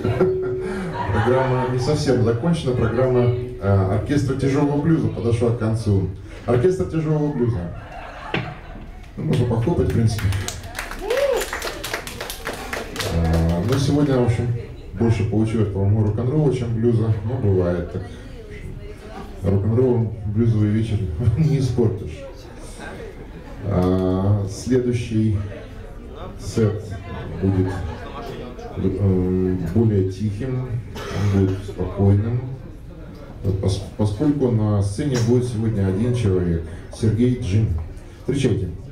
Программа не совсем закончена, программа оркестра тяжелого блюза подошла к концу. Оркестр тяжелого блюза. Ну, можно похлопать, в принципе. Но сегодня, в общем, больше получилось, по-моему, рок-н-ролла, чем блюза. Ну, бывает так. Рок-н-роллом блюзовый вечер не испортишь. Следующий сет будет более тихим, он будет спокойным, поскольку на сцене будет сегодня один человек, Сергей Джим. Встречайте.